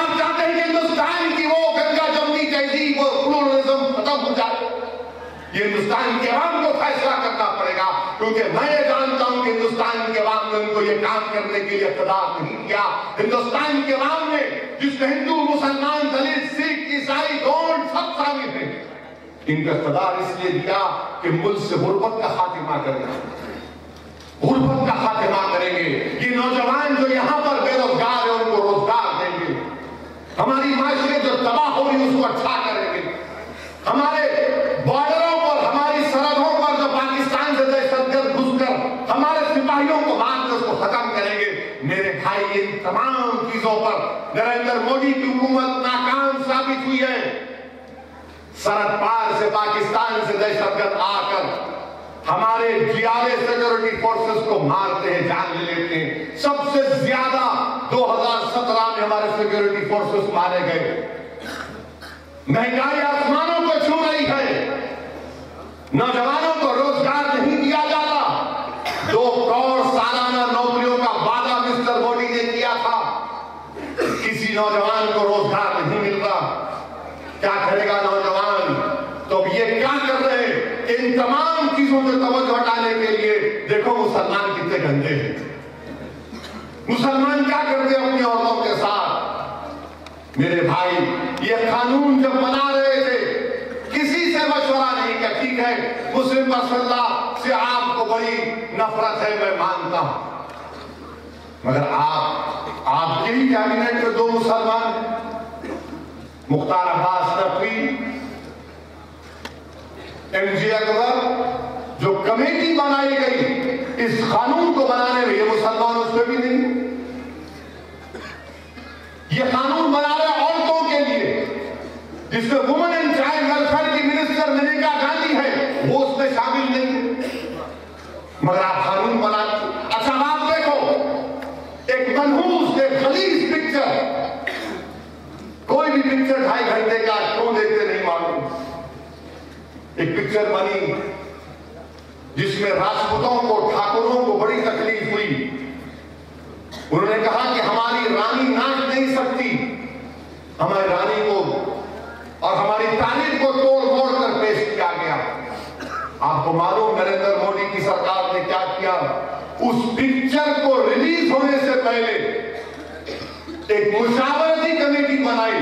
आप चाहते हैं कि हिंदुस्तान की वो गंगा जमनी तहजीब, वो प्लूरलिज्म खत्म हो जाए। ये हिंदुस्तान के अवाम को फैसला करना पड़ेगा, क्योंकि मैं ये जानता हूं कि हिंदुस्तान के अवाम ने उनको ये काम करने के लिए इख्तियार नहीं किया। हिंदुस्तान के अवाम ने, जिसमें हिंदू, मुसलमान, दलित, सिख, ईसाई, गौंड सब शामिल हैं, इनको इख्तियार इसलिए दिया कि मुल्क से गुर्बत का खात्मा करना, गुर्बत का खात्मा करेंगे। ये नौजवान जो यहां पर बेरोजगार है उनको रोजगार देंगे, हमारी माशरे जो तबाह हो रही है उसको अच्छा करेंगे, हमारे बॉर्डरों पर, हमारी सरहदों पर जो पाकिस्तान से दहशतगर्द घुसकर हमारे सिपाहियों को मारकर उसको खत्म करेंगे। मेरे भाई, इन तमाम चीजों पर नरेंद्र मोदी की हुकूमत नाकाम साबित हुई है। सरहद पार से पाकिस्तान से दहशतगर्द आकर हमारे जीआरए सिक्योरिटी फोर्सेस को मारते हैं, जान ले लेते हैं। सबसे ज्यादा 2017 में हमारे सिक्योरिटी फोर्सेस मारे गए। महंगाई आसमानों को छू रही है, नौजवानों को रोजगार नहीं दिया जाता। 2 करोड़ सालाना नौकरियों का वादा मिस्टर मोदी ने किया था, किसी नौजवान को रोजगार नहीं मिल रहा। क्या करेगा नौजवान? तो ये क्या कर रहे हैं? इन तमाम चीजों से तवज्जो हटाने के लिए देखो मुसलमान कितने गंदे हैं, मुसलमान क्या करते हैं अपनी औरतों के साथ। मेरे भाई, ये कानून जब बना रहे थे किसी से मशवरा नहीं किया। ठीक है, मुस्लिम रसूलुल्लाह से आपको बड़ी नफरत है, मैं मानता हूं, मगर आपके ही कैबिनेट में 2 मुसलमान, मुख्तार अब्बास नकवी, MJ अकबर, जो कमेटी बनाई गई इस कानून को बनाने में, ये मुसलमान उसमें भी नहीं। ये कानून बना रहे औरतों के लिए, जिसमें वुमेन एंड चाइल्ड वेलफेयर की मिनिस्टर मेनका गांधी है, वो उसमें शामिल नहीं, मगर आप कानून बनाते। अच्छा आप देखो, एक मनहूस, एक खलीज पिक्चर, कोई भी पिक्चर 2.5 घंटे का क्यों देखते नहीं मालूम। एक पिक्चर बनी जिसमें राजपूतों को, ठाकुरों को बड़ी तकलीफ हुई। उन्होंने कहा कि हमारी रानी नाच नहीं सकती, हमारी रानी को और हमारी तारीफ को तोड़ मोड़ कर पेश किया गया। आपको मालूम नरेंद्र मोदी की सरकार ने क्या किया? उस पिक्चर को रिलीज होने से पहले एक मुशावरती कमेटी बनाई,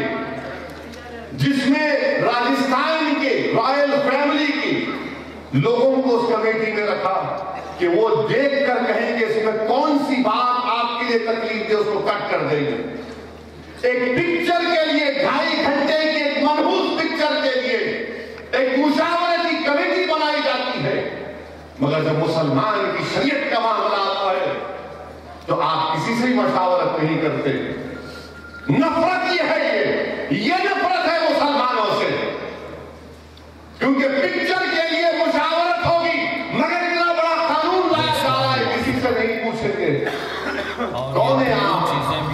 जिसमें राजस्थान के रॉयल फैमिली के लोगों को उस कमेटी में रखा कि वो देखकर कहेंगे इसमें कौन सी बात आपके लिए तकलीफ दे, उसको कट कर देंगे। एक पिक्चर के लिए 2.5 घंटे की एक मनहूस पिक्चर के लिए एक मुशावरती कमेटी बनाई जाती है, मगर जब मुसलमान की शरीयत का मामला आता है तो आप किसी से ही मशावरत नहीं करते। नफरत ये है, ये नफरत है मुसलमानों से, क्योंकि पिक्चर के लिए मुशावरत होगी, मगर इतना बड़ा कानून लाया जा रहा है, किसी से नहीं पूछेंगे कौन है आप,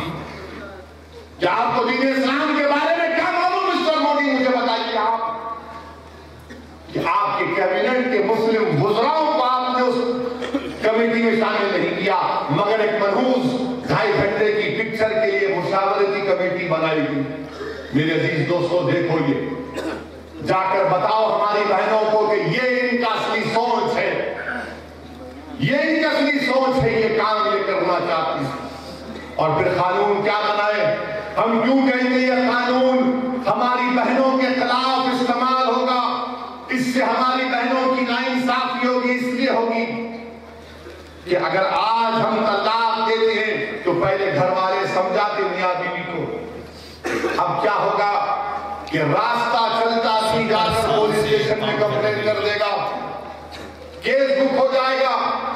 क्या आपको दीन इस्लाम के बारे में क्या मालूम? मिस्टर मोदी मुझे बताइए आप, कि आपके कैबिनेट के मुस्लिम वुज़राओं को आपने उस कमेटी में शामिल नहीं किया, मगर एक मनहूस 2.5 घंटे की पिक्चर के लिए मुशावरती कमेटी बनाई गई। मेरे अजीज दोस्तों, देखो ये जाकर बताओ हमारी बहनों को कि ये इनका असली सोच है, ये इनकी असली सोच है, ये काम ये करना चाहती है। और फिर कानून क्या बनाए? हम क्यों कहेंगे ये कानून हमारी बहनों के खिलाफ इस्तेमाल होगा, इससे हमारी बहनों की नाइंसाफी होगी? इसलिए होगी कि अगर आज हम तलाक देते हैं तो पहले घर वाले समझाते मियां बीवी को, अब क्या होगा कि रास्ता चलता सी जाकर पुलिस स्टेशन में कंप्लेन कर देगा, केस बुक हो जाएगा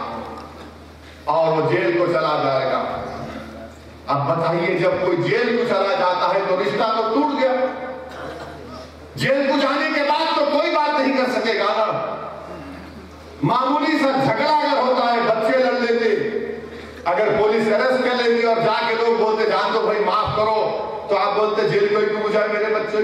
और वो जेल को चला जाएगा। अब बताइए, जब कोई जेल को चला जाता है तो रिश्ता तो टूट गया। जेल को जाने के बाद तो कोई बात नहीं कर सकेगा ना। मामूली सा झगड़ा अगर होता है, बच्चे लड़ लेते, अगर पुलिस अरेस्ट कर लेती और जाके लोग बोलते जान दो भाई माफ करो, तो आप बोलते जेल को क्यों जाए मेरे बच्चे?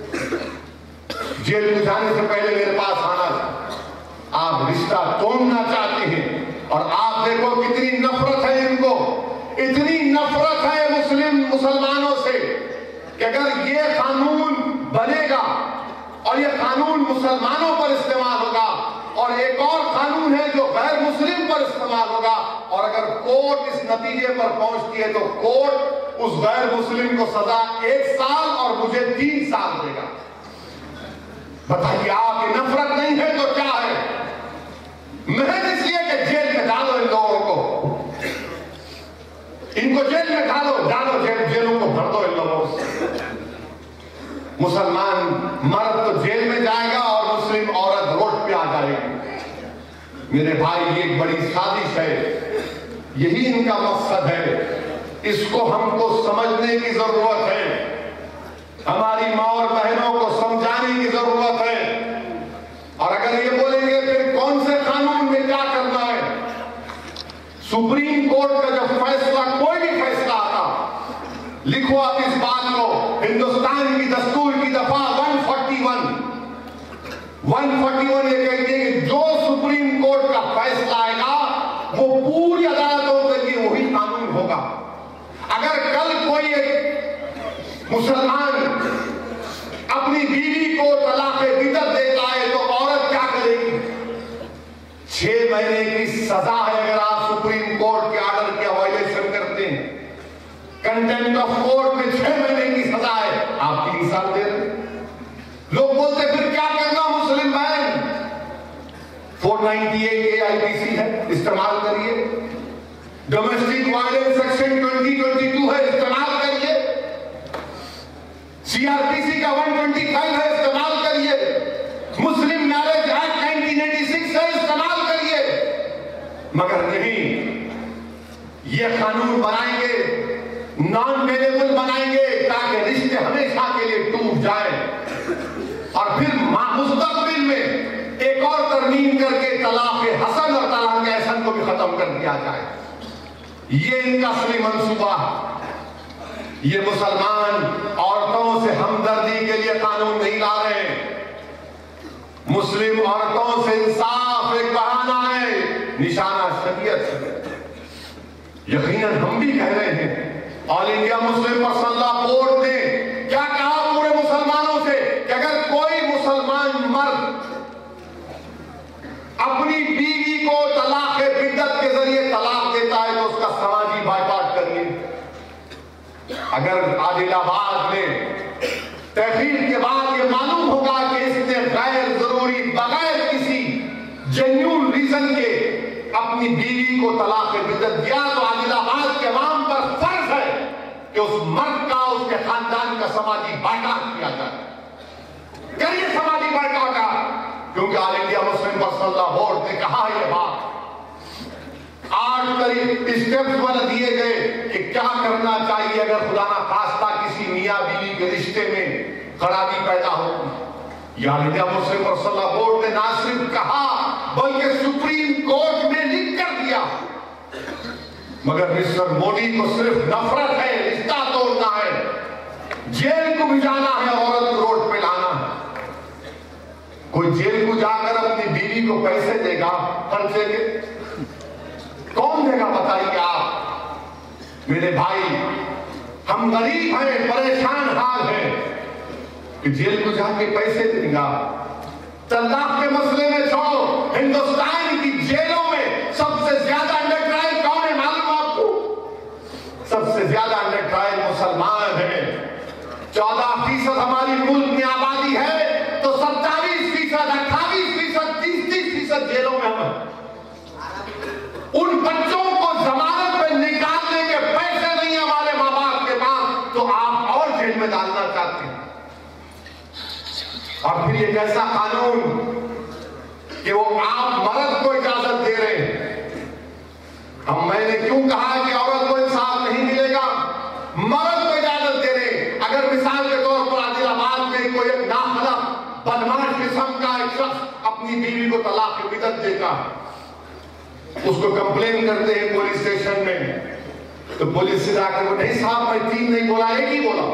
जेल में जाने से पहले मेरे पास आना था। आप रिश्ता तोड़ना चाहते हैं और आप देखो कितनी नफरत है इनको, इतनी नफरत है मुसलमानों से कि अगर ये कानून बनेगा और ये कानून मुसलमानों पर इस्तेमाल होगा और एक और कानून है जो गैर मुस्लिम पर इस्तेमाल होगा, और अगर कोर्ट इस नतीजे पर पहुंचती है तो कोर्ट उस गैर मुस्लिम को सजा 1 साल और मुझे 3 साल देगा। बताइए, आप ये नफरत नहीं है तो क्या है? महज इसलिए कि जेल में डालो इन लोगों को, इनको जेल में डालो जेलों को भर दो इन लोगों से। मुसलमान मर्द तो जेल में जाएगा और मुस्लिम औरत रोड पे आ जाएगी। मेरे भाई, ये एक बड़ी साजिश है, यही इनका मकसद है। इसको हमको समझने की जरूरत है, हमारी माँ और बहनों को समझाने की जरूरत है। और अगर ये बोलेंगे फिर कौन से कानून में क्या करना है, सुप्रीम कोर्ट का जब फैसला, कोई भी फैसला आता, लिखो आप इस बात को, हिंदुस्तान की दस्तूर की दफा 141 ये कहती है कि जो सुप्रीम कोर्ट का फैसला आएगा वो पूरी अदालतों के लिए वही कानून होगा। अगर कल कोई एक मुसलमान अपनी बीवी को तलाक़े बिदअत देता है तो औरत क्या करेगी? 6 महीने की सजा है अगर आप सुप्रीम कोर्ट के ऑर्डर के वायलेशन करते हैं। कंटेम्प्ट ऑफ कोर्ट में 6 महीने की सजा है, आप 3 साल दे रहे। लोग बोलते फिर क्या करना मुस्लिम बहन? 498 AIPC है, इस्तेमाल करिए। डोमेस्टिक वायलेंस सेक्शन 2022 है, इस्तेमाल करिए। CRPC का 125 है, इस्तेमाल करिए। मुस्लिम मैरिज एक्ट 1986 है, इस्तेमाल करिए। मगर नहीं, ये कानून बनाएंगे, नॉन वेरिएबल बनाएंगे ताकि रिश्ते हमेशा के लिए टूट जाए और फिर मुस्तकबिल में एक और तरमीम करके तलाक़ हसन और तलाक़ एहसन को भी खत्म कर दिया जाए। ये इनका असली मंसूबा है। ये मुसलमान औरतों से हमदर्दी के लिए कानून नहीं ला रहे हैं। मुस्लिम औरतों से इंसाफ एक बहाना है, निशाना शरीयत है। यकीनन हम भी कह रहे हैं, All India Muslim personal law Board ने क्या कहा पूरे मुसलमानों से कि अगर कोई मुसलमान मर्द अपनी बीवी को तलाक़े बिद्दत के जरिए तलाक देता है तो उसका समाजी बायकॉट करिए। अगर आदिलाबाद में तहकीक के बाद ये मालूम होगा कि इसने गैर जरूरी बगैर किसी जेन्युइन रीजन के अपनी बीवी को तलाक़े बिद्दत दिया तो आदिलाबाद के अवाम पर फर्ज है कि उस मर्द का, उसके खानदान का समाजी बायकॉट किया जाए। करिए समाजी बायकॉट, क्योंकि All India Muslim personal law Board ने कहा ये बात। 8 स्टेप्स बना दिए गए कि क्या करना चाहिए अगर खुदा ना खास्ता किसी मियां बीवी के रिश्ते में खराबी पैदा हो। All India Muslim personal law Board ने ना सिर्फ कहा बल्कि सुप्रीम कोर्ट में लिख कर दिया। मगर मिस्टर मोदी को सिर्फ नफरत है, रिश्ता तोड़ना है, जेल को भी जाना है, औरत को रोड पे लाना है। कोई जेल को जाकर अपनी बीवी को पैसे देगा खर्चे के? कौन देगा बताइए आप। मेरे भाई, हम गरीब हैं, परेशान हाल हैं कि जेल को जाके पैसे देगा। तलाक के मसले में छोड़ो, हिंदुस्तान की जेलों में सबसे ज्यादा अंडर ट्रायल कौन है मालूम आपको? सबसे ज्यादा अंडर ट्रायल मुसलमान है। 14% हमारी मुल्क में आबादी है तो 27%, 28%, 30% जेलों में हम हैं। उन बच्चों को जमानत पे निकालने के पैसे नहीं हमारे माँ बाप के पास, तो आप और जेल में डालना चाहते हैं। और फिर एक ऐसा कानून कि वो आप मर्द को इजाजत दे रहे हैं। अब मैंने क्यों कहा कि औरत को इंसाफ नहीं मिलेगा? मर्द को इजाजत दे रहे हैं। अगर मिसाल के तौर पर आदिलाबाद में कोई एक नाखलक बदमाश किस्म का एक शख्स अपनी बीवी को तलाक बिदअत देता, उसको कंप्लेन करते हैं पुलिस स्टेशन में, तो पुलिस से जाकर वो, नहीं साहब मैं 3 नहीं बोला, 1 ही बोला,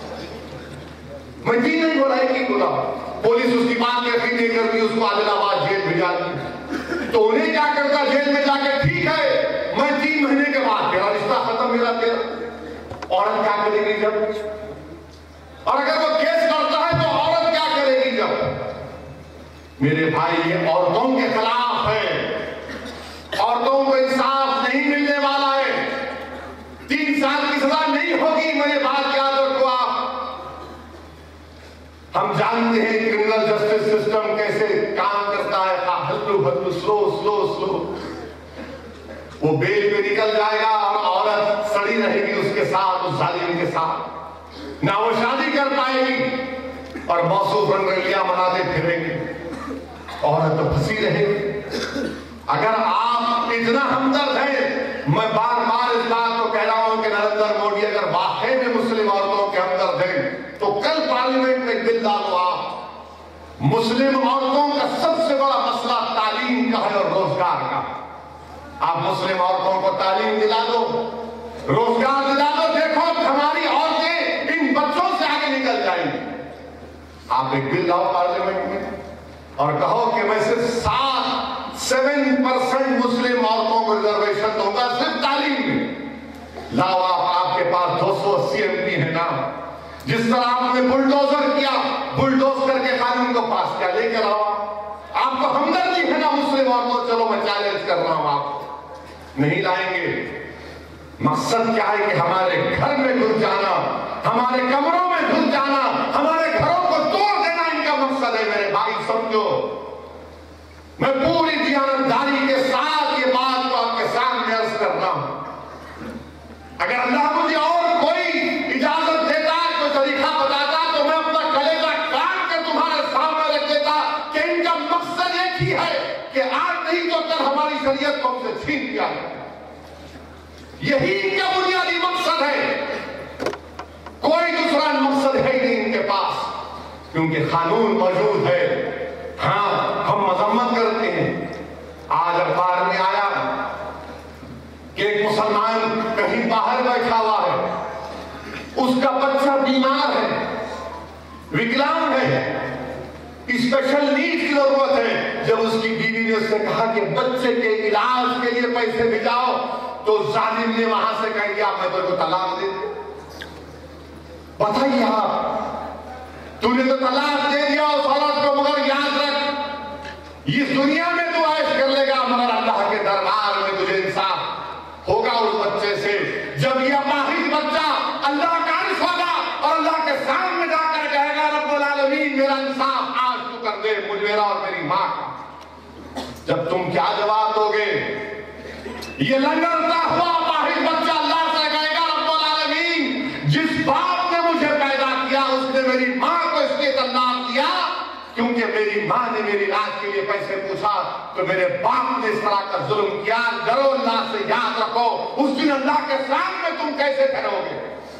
मैं 3 नहीं बोला, 1 ही बोला। पुलिस उसकी बात यकीन नहीं करती, उसको आदिलाबाद जेल भिजाती। तो उन्हें क्या करता, जेल में जाकर ठीक है मैं 3 महीने के बाद तेरा रिश्ता खत्म, मेरा तेरा। औरत क्या करेगी जब और अगर वो केस करता है तो औरत क्या करेगी? जब मेरे भाई ये औरतों के खिलाफ है, औरतों को इंसाफ नहीं मिलने वाला है। 3 साल की सजा नहीं होगी। मेरे बात याद रखो आप। हम जानते हैं क्रिमिनल जस्टिस सिस्टम कैसे काम करता है। हल्लू हल्लू, स्लो स्लो स्लो। वो बेल पे निकल जाएगा और औरत सड़ी रहेगी उसके साथ, उस जालिम के साथ। ना वो शादी कर पाएगी और मौसूफ रंगरलियां मनाते फिरेंगे। औरत तो फंसी रहेगी। अगर आप इतना हमदर्द हैं, मैं बार बार इस बात को कह रहा हूं कि नरेंद्र मोदी अगर वाकई में मुस्लिम औरतों के हमदर्द हैं तो कल पार्लियामेंट में बिल डालो आप। मुस्लिम औरतों का सबसे बड़ा मसला तालीम का है और रोजगार का। आप मुस्लिम औरतों को तालीम दिला दो, रोजगार दिला दो। देखो हमारी औरतें इन बच्चों से आगे निकल जाएंगी। आप एक बिल लाओ पार्लियामेंट में और कहो कि मैं सिर्फ 7% मुस्लिम औरतों को रिजर्वेशन दूंगा सिर्फ तालीम में। लाओ आपके पास 280 MP है ना। जिस तरह आपने बुलडोजर किया, बुलडोज करके कानून को पास किया, लेकर आओ। आपको हमदर्दी है ना मुस्लिम औरतों? चलो मैं चैलेंज कर रहा हूं आपको। नहीं लाएंगे। मकसद क्या है कि हमारे घर में घुस जाना, हमारे कमरों में घुस जाना, हमारे घरों को तोड़ देना इनका मकसद है। मेरे भाई समझो, मैं पूरी दीवानदारी के साथ ये बात को आपके सामने अर्ज कर रहा हूं। अगर अल्लाह मुझे और कोई इजाजत देता, कोई तरीका बताता, तो मैं अपना कलेजा काट कर तुम्हारे सामने रख देता कि इनका मकसद एक ही है कि आज नहीं तो कल हमारी शरीयत को हमसे छीन लिया है। यही इनका बुनियादी मकसद है। कोई दूसरा मकसद है ही नहीं इनके पास, क्योंकि कानून मौजूद है। हाँ, हम मजम्मत करते हैं। आज अखबार में आया कि एक मुसलमान कहीं बाहर बैठा हुआ है, उसका बच्चा बीमार है, विकलांग है, स्पेशल नीड की जरूरत है। जब उसकी बीवी ने उससे कहा कि बच्चे के इलाज के लिए पैसे भिजाओ, तो जालिम ने वहां से कह दिया मैं तो तलाक दे दूं। बताइए आप, तूने तो तलाक दे दिया उस औरत को, मगर याद रख इस दुनिया में तू ऐश कर लेगा, मगर अल्लाह के दरबार में तुझे इंसाफ होगा उस बच्चे से। जब यह अपाहिज बच्चा अल्लाह का अर्श होगा और अल्लाह के सामने जाकर कहेगा रब्बुल आलमीन मेरा इंसाफ आज तू कर दे, मुझ मेरा और मेरी मां का। जब तुम क्या जवाब दोगे? ये लंगड़ता हुआ अपाहिज बच्चा अल्लाह से कहेगा रब्बुल आलमीन जिस बाप ने मुझे पैदा किया उसने मेरी मां को इसलिए तलाक दिया क्योंकि मेरी मां ने मेरी इलाज के लिए पैसे पूछा, तो मेरे बाप ने इस तरह का जुल्म किया। डरो अल्लाह से, याद रखो उस दिन अल्लाह के सामने तुम कैसे ठहरोगे।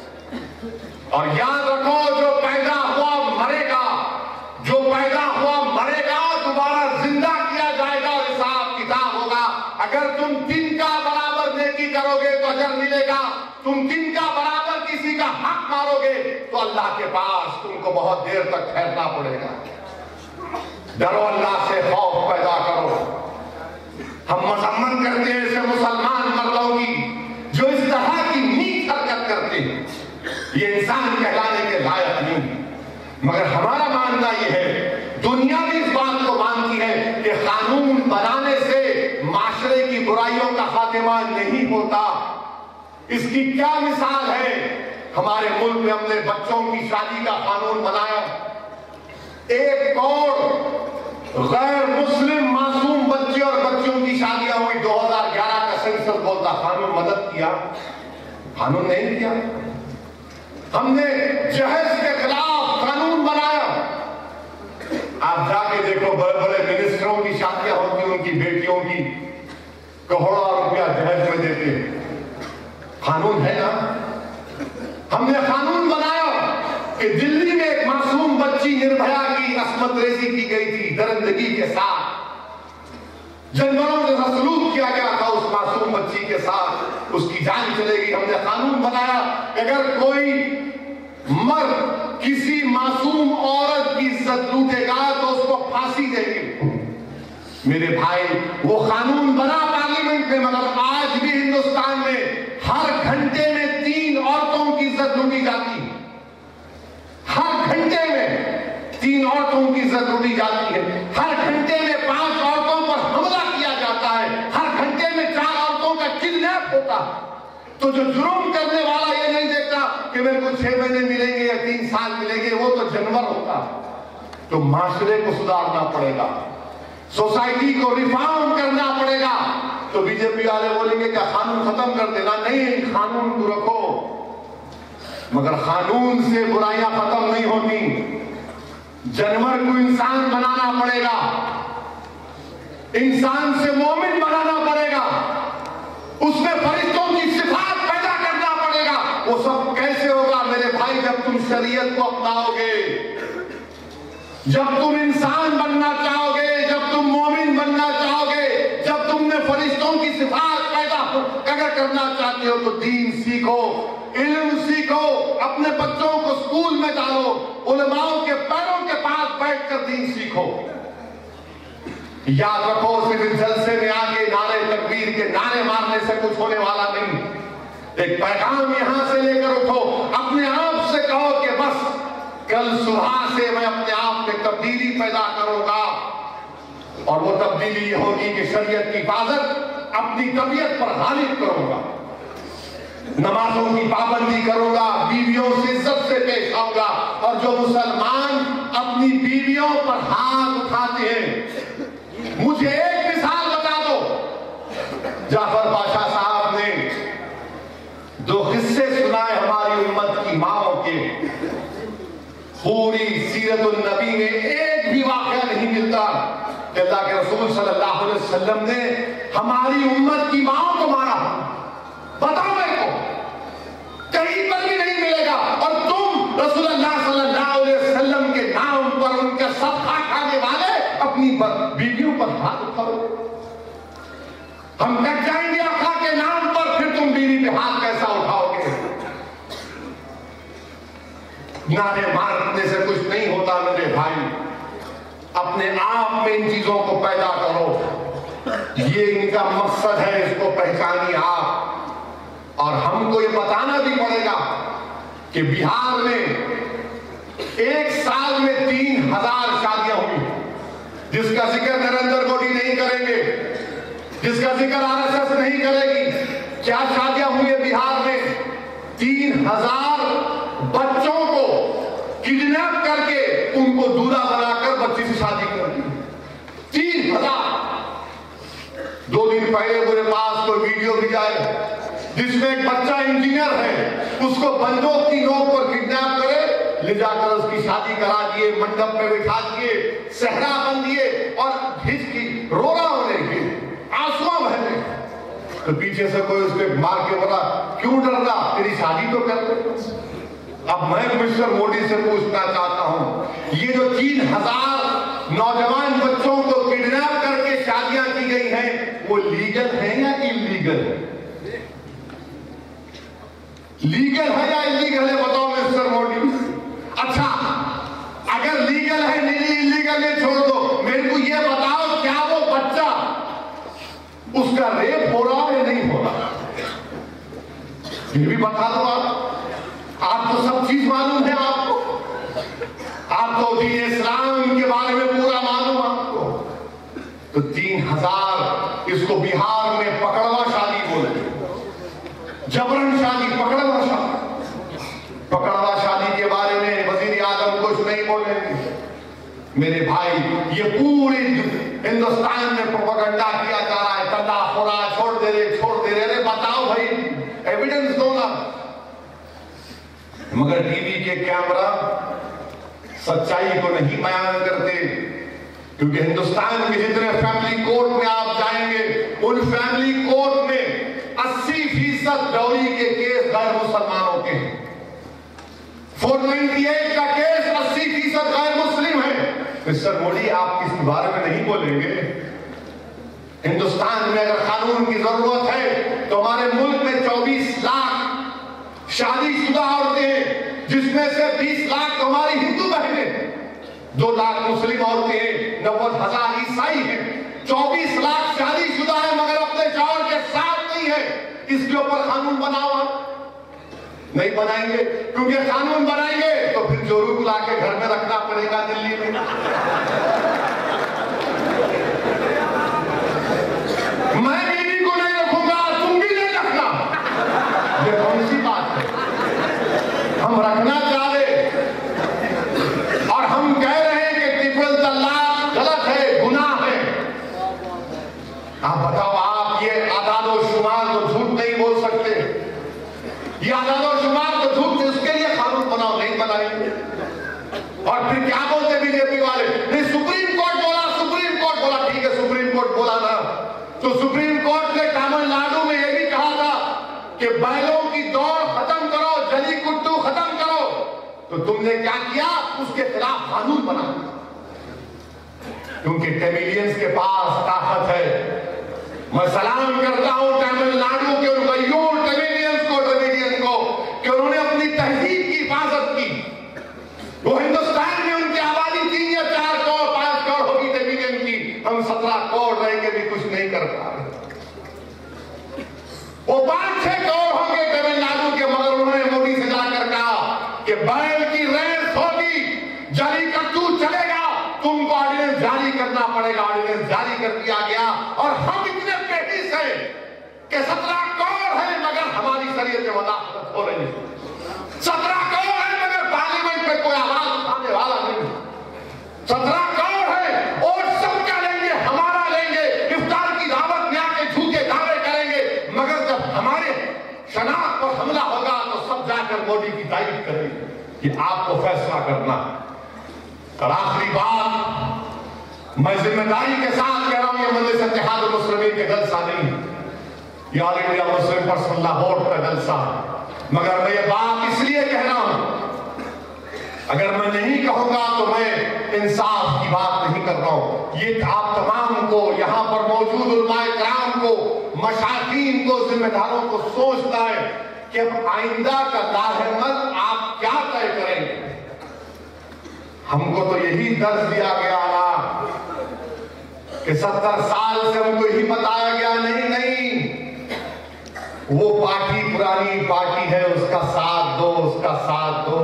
और याद रखो जो पैदा हुआ मरेगा, जो पैदा हुआ मरेगा, दोबारा जिंदा किया जाएगा और हिसाब किताब होगा। अगर तुम तिनका बराबर नेकी करोगे तो अजर मिलेगा, तुम तिनका बराबर किसी का हक मारोगे तो अल्लाह के पास तुमको बहुत देर तक ठहरना पड़ेगा। डरो अल्लाह से, खौफ पैदा करो। हम मजम्मत करते हैं ऐसे मुसलमान मर्दों की जो इस तरह की नीच हरकत करते हैं, ये इंसान कहलाने के लायक नहीं। मगर हमारा मानना यह है, दुनिया भी इस बात को मानती है कि कानून बनाने से माशरे की बुराइयों का खात्मा नहीं होता। इसकी क्या मिसाल है? हमारे मुल्क में हमने बच्चों की शादी का कानून बनाया। 1 करोड़ गैर मुस्लिम मासूम बच्चे और बच्चियों की शादियां हुई। 2011 का सेंसस बोलता कानून मदद किया, कानून नहीं किया। हमने जहेज के खिलाफ कानून बनाया। आप जाके देखो बड़े बड़े मिनिस्टरों की शादियां होती, उनकी बेटियों की करोड़ों रुपया जहेज में देते हैं। कानून है ना। हमने कानून बनाया कि दिल्ली में एक मासूम बच्ची निर्भया की असमत रेजी की गई थी, दरिंदगी के साथ जानवरों जैसा सलूक किया गया था उस मासूम बच्ची के साथ, उसकी जान चलेगी। हमने कानून बनाया अगर कोई मर्द किसी मासूम औरत की इज्जत लूटेगा तो उसको फांसी देंगे। मेरे भाई, वो कानून बना पार्लियामेंट में, मगर आज भी हिंदुस्तान में हर घंटे में 3 औरतों की इज्जत लूटी जाती है। औरतों की इज्जत लूटी जाती है, हर घंटे में 5 औरतों पर हमला किया जाता है, हर घंटे में 4 औरतों का किडनैप होता है। तो जो जुर्म करने वाला ये नहीं देखता कि मेरे को 6 महीने मिलेंगे या 3 साल मिलेंगे, वो तो जानवर होता। तो माशरे को सुधारना पड़ेगा, सोसाइटी को रिफॉर्म करना पड़ेगा। तो बीजेपी वाले बोलेंगे कि कानून खत्म कर देना, नहीं, कानून तो रखो, मगर कानून से बुराइयां खत्म नहीं होती। जानवर को इंसान बनाना पड़ेगा, इंसान से मोमिन बनाना पड़ेगा, उसमें फरिश्तों की सिफात पैदा करना पड़ेगा। वो सब कैसे होगा मेरे भाई? जब तुम शरीयत को अपनाओगे, जब तुम इंसान बनना चाहोगे, जब तुम मोमिन बनना चाहोगे, जब तुमने फरिश्तों की सिफात पैदा अगर करना चाहते हो तो दीन सीखो, इल्म सीखो, अपने बच्चों को स्कूल में डालो, उलमाओं के पैरों के पास बैठकर दीन सीखो। याद रखो, सिर्फ जलसे में आके नारे तकबीर के नारे मारने से कुछ होने वाला नहीं। एक पैगाम यहां से लेकर उठो, अपने आप से कहो कि बस कल सुबह से मैं अपने आप में तब्दीली पैदा करूंगा, और वो तब्दीली ये होगी कि शरीयत की हिफाजत अपनी तबीयत पर गालिब करूंगा, नमाजों की पाबंदी करूंगा, बीवियों से इज्जत से पेश आऊंगा। और जो मुसलमान अपनी बीवियों पर हाथ उठाते हैं, मुझे एक मिसाल बता दो। जाफर बादशाह साहब ने 2 किस्से सुनाए हमारी उम्मत की माओं के। पूरी सीरतुल नबी में एक भी वाकया नहीं मिलता कि अल्लाह के रसूल सल्लल्लाहु अलैहि वसल्लम ने हमारी उम्मत की माओं को मारा। बताओ मेरे को, कहीं पर भी नहीं मिलेगा। और तुम रसूलुल्लाह सल्लल्लाहु अलैहि वसल्लम के नाम पर उनका सदका खाने वाले अपनी बीवियों पर हाथ उठाओ। हम कट जाएंगे आका के नाम पर, फिर तुम बीवी पे हाथ कैसा उठाओगे? नारे मारने से कुछ नहीं होता मेरे भाई, अपने आप में इन चीजों को पैदा करो। ये इनका मकसद है, इसको पहचानिए आप। और हमको ये बताना भी पड़ेगा कि बिहार में 1 साल में 3000 शादियां हुई, जिसका जिक्र नरेंद्र मोदी नहीं करेंगे, जिसका जिक्र आरएसएस नहीं करेगी। क्या शादियां हुई है बिहार में? 3000 बच्चों को किडनैप करके उनको दूल्हा बनाकर बच्ची से शादी कर दी। 3000। 2 दिन पहले मेरे पास कोई वीडियो भी आए जिसमें एक बच्चा इंजीनियर है, उसको बंदूक की नोक पर किडनैप करे, ले जाकर उसकी शादी करा दिए, मंडप में बिठा दिए, सहरा बन दिए, और हिचकी रोना होने की आंसुआ बहने। तो पीछे से कोई उसके मार के बोला, क्यों डर रहा, तेरी शादी तो कर दे। अब मैं मिस्टर मोदी से पूछना चाहता हूं, ये जो 3000 नौजवान बच्चों को किडनैप करके शादियां की गई हैं, वो लीगल है या इलीगल है? लीगल है या इलीगल है, बताओ मिस्टर मोदी। अच्छा, अगर लीगल है, नहीं इलीगल है छोड़ दो, मेरे को ये बताओ, क्या वो बच्चा उसका रेप हो रहा है या नहीं हो रहा? ये भी बता दो आप तो सब चीज मालूम है आपको, आपको दीन इस्लाम के बारे में पूरा मालूम आपको। तो 3000 इसको बिहार में पकड़वा शादी बोलते, जबरन शादी, पकड़वा शादी। पकड़वा शादी के बारे में वजीर आजम कुछ नहीं बोलेंगे मेरे भाई। ये पूरे हिंदुस्तान में प्रोपेगेंडा किया जा रहा है, तलाक हो रहा, छोड़ दे रहे, छोड़ दे रहे। अरे बताओ भाई, एविडेंस दो ना। मगर टीवी के कैमरा सच्चाई को नहीं बयान करते, क्योंकि हिंदुस्तान के जितने फैमिली कोर्ट में आप जाएंगे, उन फैमिली कोर्ट में 80% डौरी के केस गैर मुसलमानों के हैं। 498 का केस 80% गैर मुस्लिम है। मिस्टर मोदी, आप इस बारे में नहीं बोलेंगे? हिंदुस्तान में अगर कानून की जरूरत है तो हमारे मुल्क में 24 लाख शादीशुदा औरतें हैं, जिसमें से 20 लाख तो हमारी हिंदू बहनें, 2 लाख मुस्लिम औरतें हैं, 90,000 ईसाई हैं। 24 लाख शादीशुदा है मगर अपने शौहर के साथ नहीं है। इसके ऊपर कानून बनाओ। नहीं बनाएंगे, क्योंकि कानून बनाएंगे तो फिर जोरू को लाके घर में रखना पड़ेगा दिल्ली में। मैं बीवी को नहीं रखूंगा, तुम भी नहीं रखना। ये कौन सी बात है? हम रखना चाह रहे और हम कह रहे हैं कि ट्रिपल तलाक गलत है, गुनाह है। आप बताओ, आप ये आदाद शुमार तो झूठ नहीं बोल सकते। ये आदाद शुमार तो झूठ, इसके लिए कानून बनाओ, नहीं बनाएंगे। और फिर क्या बोलते बीजेपी वाले? नहीं, सुप्रीम कोर्ट बोला, सुप्रीम कोर्ट बोला। ठीक है, सुप्रीम कोर्ट बोला ना, तो सुप्रीम कोर्ट ने तमिलनाडु में यह भी कहा था कि बैलों की दौड़ खत्म करो, जली कुट्टू खत्म करो। तो तुमने क्या किया? उसके खिलाफ कानून बना, क्योंकि तमिलियंस के पास ताकत है। मैं सलाम करता हूं तमिलनाडु के उन कईयों तमिलियंस को कि उन्होंने अपनी तहजीब की हिफाजत की। वो हिंदुस्तान में उनकी आबादी 3 या 4 करोड़ 5 करोड़ होगी तमिलियन की, हम 17 करोड़ रहेंगे भी कुछ नहीं कर पा रहे। वो 5-6 करोड़ होंगे तमिलनाडु के, मगर उन्होंने मोदी से जाकर कहा कि बैल की रेस होगी, जली कट्टू चलेगा, तुमको ऑर्डिनेंस जारी करना पड़ेगा। ऑर्डिनेंस जारी कर दिया गया और हम इतने बेहिस हैं कि 17 करोड़ है मगर हमारी शरीयत में मुदाखलत हो रही है। 17 करोड़ है मगर पार्लियामेंट में कोई आवाज उठाने वाला नहीं। 17 करोड़ है और सबका लेंगे, हमारा लेंगे, इफ्तार की दावत में आके झूठे दावे करेंगे, मगर जब हमारे शनाख्त पर हमला होगा तो सब जाकर मोदी की तारीफ करेंगे। कि आपको फैसला करना। और आखिरी बात मैं जिम्मेदारी के साथ कह रहा हूं, ये मजलिस इत्तेहाद मुस्लिमीन के जलसा नहीं, ये all India Muslim personal law board का जलसा। मगर मैं ये बात इसलिए कह रहा हूं, अगर मैं नहीं कहूंगा तो मैं इंसाफ की बात नहीं कर रहा हूं। ये आप तमाम को, यहां पर मौजूद उलमाए किराम को, मशाकीन को, जिम्मेदारों को सोचना है कि अब आइंदा का लाहेमत आप क्या तय करेंगे। हमको तो यही दर्ज दिया गया ना कि 70 साल से हमको यही बताया गया, नहीं, वो पार्टी पुरानी पार्टी है, उसका साथ दो, उसका साथ दो।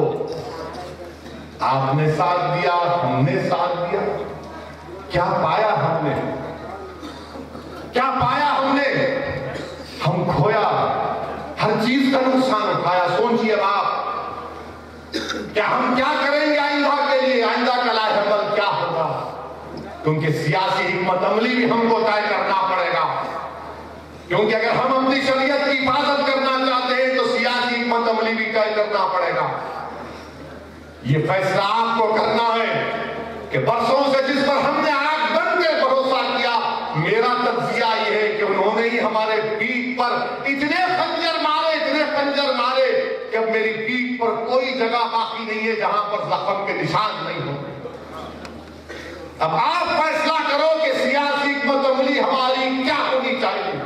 आपने साथ दिया, हमने साथ दिया, क्या पाया हमने? क्या पाया हमने? हम खोया, हर चीज का नुकसान उठाया। सोचिए आप, क्या हम क्या करेंगे आइंदा के लिए? आइंदा का लाहेमत क्या होगा? क्योंकि सियासी हिकमत अमली भी हमको तय करना पड़ेगा। क्योंकि अगर हम अपनी शरीयत की हिफाजत करना चाहते हैं तो सियासी हिकमत अमली भी तय करना पड़ेगा। ये फैसला आपको करना है कि बरसों से जिस पर हमने आग बन के भरोसा किया, मेरा तज्जिया ये है कि उन्होंने ही हमारे पीठ पर इतने खंजर मारे, इतने खंजर मारे कि अब मेरी पीठ पर कोई जगह बाकी नहीं है जहां पर जख्म के निशान नहीं होंगे। अब आप फैसला करो कि सियासी हिकमत अमली हमारी क्या होनी चाहिए।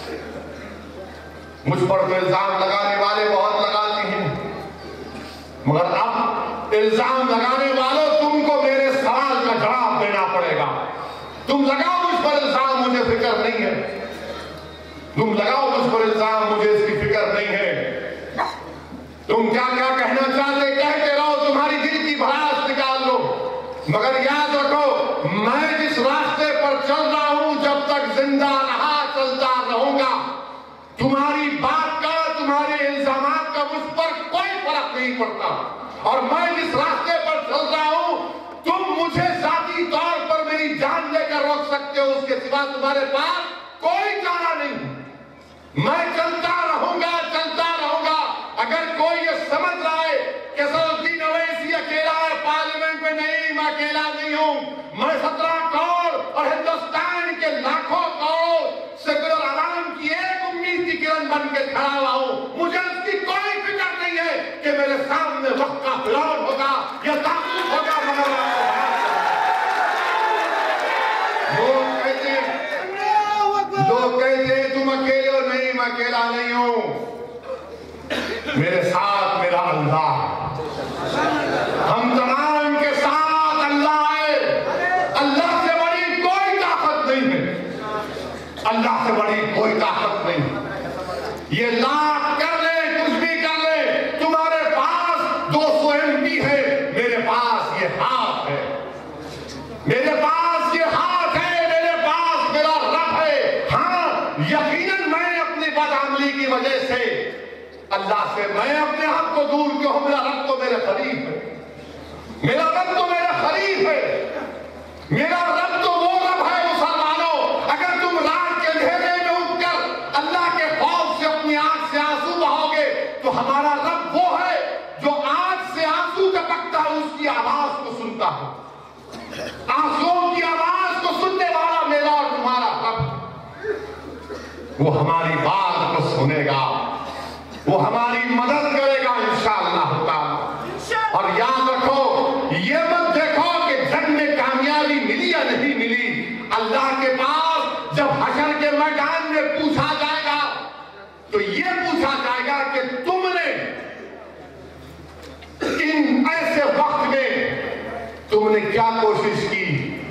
मुझ पर तो इल्जाम लगाने वाले बहुत लगाते हैं, मगर अब इल्जाम लगाने वालों, तुमको मेरे सवाल का जवाब देना पड़ेगा। तुम लगाओ मुझ पर इल्जाम, मुझे फिक्र नहीं है। तुम लगाओ मुझ पर इल्जाम, मुझे इसकी फिक्र नहीं है। तुम क्या क्या कहना चाहते कहते रहो, तुम्हारी दिल की भड़ास निकाल लो, मगर याद रखो, मैं जिस रास्ते पर चल रहा हूं, जब तक जिंदा रहा चलता रहूंगा। तुम्हारी बात का, तुम्हारे इल्जामात का मुझ पर कोई फर्क नहीं पड़ता। और मैं जिस रास्ते पर चल रहा हूं, तुम मुझे जाती तौर पर मेरी जान लेकर रोक सकते हो, उसके सिवा तुम्हारे पास कोई चारा नहीं। मैं चलता रहूंगा, चलता रहूंगा। अगर कोई ये समझ रहा है कि सलाउद्दीन ओवैसी अकेला है पार्लियामेंट में, नहीं, मैं अकेला नहीं हूं। मैं 17 करोड़ और हिंदुस्तान के लाखों करोड़ सेकुलर आवाम की एक उम्मीद की किरण बन के खड़ा हुआ हूं। मुझे उसकी कोई फिक्र नहीं है कि मेरे सामने वक्त का फिरौन होगा या ताकूत होगा। लोग कहते हैं तुम अकेले हो, नहीं, मैं अकेला नहीं हूं। मेरे साथ मेरा अल्लाह, हम तमाम के साथ अल्लाह है। अल्लाह से बड़ी कोई ताकत नहीं है, अल्लाह से बड़ी कोई ताकत नहीं। ये लाख कर ले, कुछ भी कर ले, तुम्हारे पास 200 MP है, ये हाथ है, मेरे पास ये हाथ है, मेरे पास मेरा रब है। हाँ, यकीनन मैं अपनी बदअमली की वजह से अल्लाह से मैं अपने आप को दूर क्यों हूं? मेरा रब तो मेरे करीब है, मेरा रब तो मेरे करीब है, मेरा रब तो वो रब है। मुसलमानों, अगर तुम रात के अंधेरे में उठकर अल्लाह के खौफ से अपनी आंख से आंसू बहाओगे तो हमारा रब वो है जो आंख से आंसू टपकता है उसकी आवाज को सुनता है, आंसुओं की आवाज को सुनने वाला मेरा और तुम्हारा रब, वो हमारी बात को सुनेगा, वो हमारी मदद करेगा इंशाअल्लाह ताला। और याद रखो, ये मत देखो कि जंग में कामयाबी मिली या नहीं मिली। अल्लाह के पास जब हशर के मैदान में पूछा जाएगा तो ये पूछा जाएगा कि तुमने इन ऐसे वक्त में तुमने क्या कोशिश की।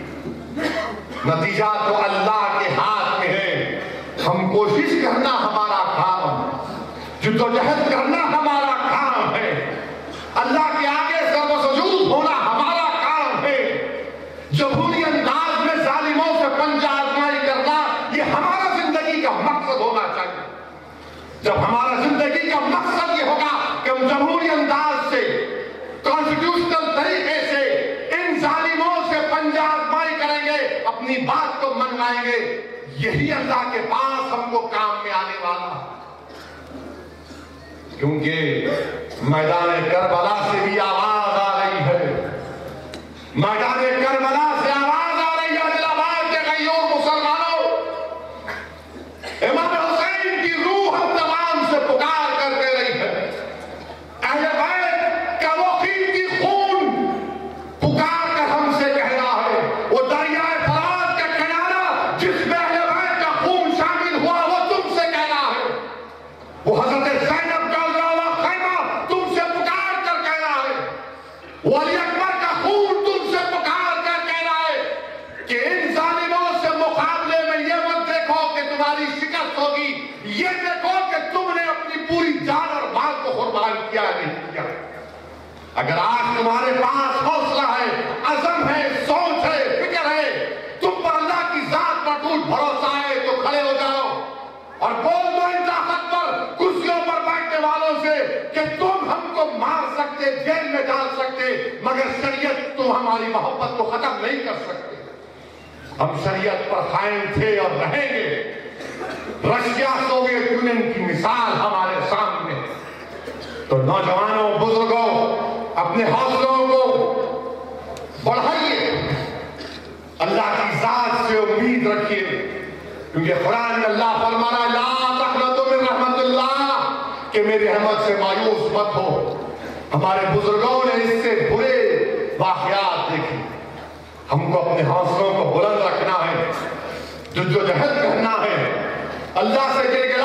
नतीजा तो अल्लाह के हाथ में है। हम कोशिश करना हमारा काम, जिद्दोजहद करना हमारा काम है, अल्लाह के आगे सर्वसजूद होना हमारा काम है, जमहूरी अंदाज में जालिमों से पंजा आजमाई करना ये हमारा जिंदगी का मकसद होना चाहिए। जब हमारा जिंदगी का मकसद ये होगा कि हम जमहूरी अंदाज से, कॉन्स्टिट्यूशनल तरीके से इन जालिमों से पंजा आजमाई करेंगे, अपनी बात को मनवाएंगे, यही अल्लाह के पास हमको काम में आने वाला है। क्योंकि मैदान करबला से भी आवाज आ रही है, मैदान करबला से आवाज आ रही है। दिलाबाद के कई और मुसलमानों, इमाम हुसैन की रूह हम तमाम से पुकार कर दे रही है। अहले बैत का वो कीमती खून पुकार कर हमसे कह रहा है, वो दरियाए फरात का किनारा जिसमें अहले बैत का खून शामिल हुआ वो तुमसे कह रहा है, वो हजरत ज़ैनब का तुमसे पुकार कर कह रहा है, वो अली अकबर का खून तुमसे पुकार कर कह रहा है कि इन जालिमों से मुकाबले में ये मत देखो कि तुम्हारी शिकस्त होगी, ये देखो कि तुमने अपनी पूरी जान और माल को कुर्बान किया नहीं किया। अगर आज तुम्हारे पास हौसला है, अज़म है, सोच है, फिक्र है, तुम पर अल्लाह की जात पर टूट भरोसा है तो खड़े हो जाओ और बोल दो इन ताकतवर कुर्सियों पर बैठने वालों से कि तुम हमको मार सकते, जेल में डाल सकते, मगर शरीयत तुम हमारी मोहब्बत को खत्म नहीं कर सकते। हम शरीयत पर कायम थे और रहेंगे। रशिया सोवियत यूनियन की मिसाल हमारे सामने है। तो नौजवानों, बुजुर्गों, अपने हौसलों को बढ़ाइए, अल्लाह की जात से उम्मीद रखिए, क्योंकि कुरान में अल्लाह फरमा रहा है, ला तक़नतू मिन रहमतिल्लाह, कि मेरी रहमत से मायूस मत हो। हमारे बुजुर्गों ने इससे बुरे वाक़यात देखे। हमको अपने हौसलों को बुलंद रखना है, जद्दोजहद करना है, अल्लाह से